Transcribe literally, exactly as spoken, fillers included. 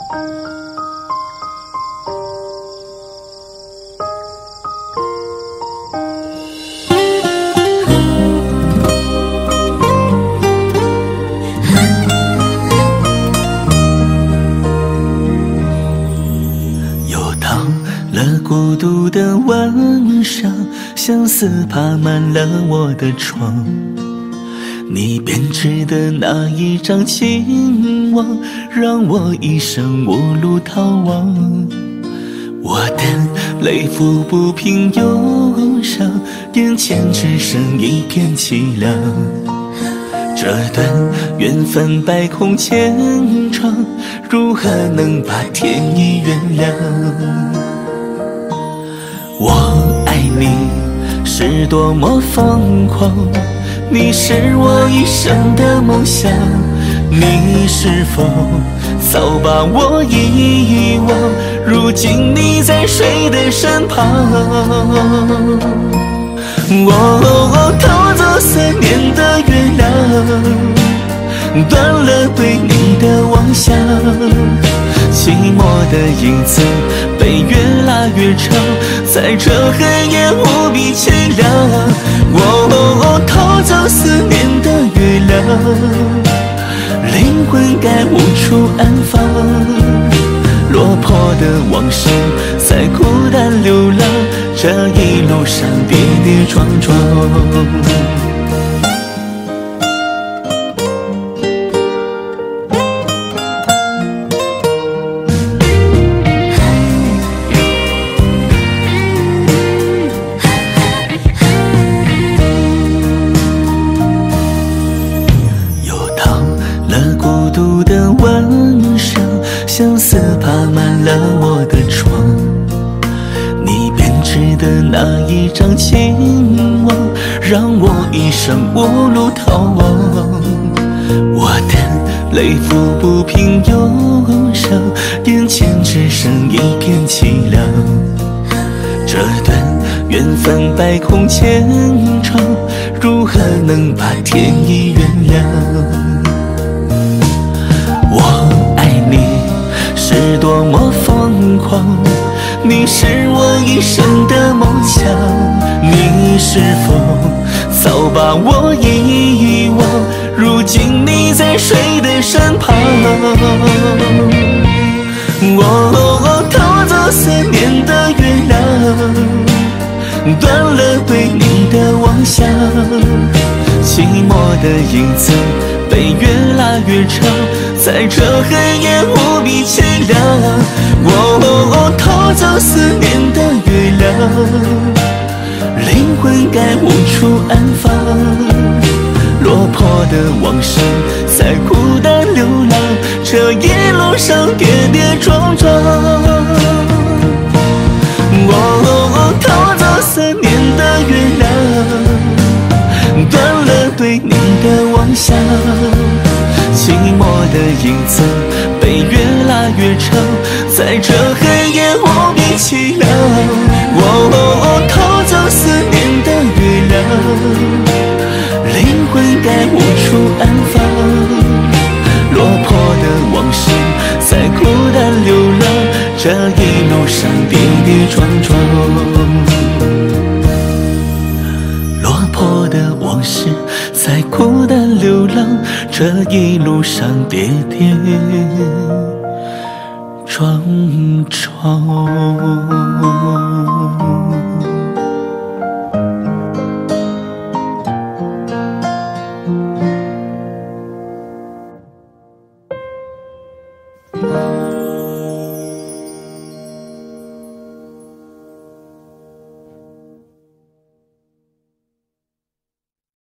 孤独的晚上，相思爬满了我的床。你编织的那一张情网，让我一生无路逃亡。我的泪抚不平忧伤，眼前只剩一片凄凉。这段缘分百空千疮，如何能把天意原谅？我爱你是多么疯狂，你是我一生的梦想。你是否早把我遗忘？如今你在谁的身旁？我偷走思念的月亮，断了对你的妄想。寂寞的影子被越拉越长，在这黑夜无比凄凉。我偷走思念的月亮，灵魂该无处安放。落魄的往事在孤单流浪，这一路上跌跌撞撞。孤独的晚上，相思爬满了我的床。你编织的那一张情网，让我一生无路逃亡。我的泪抚不平忧伤，眼前只剩一片凄凉。这段缘分百空千疮，如何能把天意原谅？我爱你是多么疯狂，你是我一生的梦想。你是否早把我遗忘？如今你在谁的身旁？我偷走思念的月亮，断了对你的妄想。寂寞的影子被越拉越长，在这黑夜无比凄凉。我偷走思念的月亮，灵魂该无处安放。落魄的往事在孤单流浪，这一路上跌跌撞撞。我偷走思念的月亮，断了对你的妄想。寂寞的影子被越拉越长，在这黑夜无比凄凉。我偷走思念的月亮，灵魂该无处安放。落魄的往事在孤单流浪，这一路上跌跌撞撞。落魄的往事在孤单流浪，这一路上跌跌撞撞。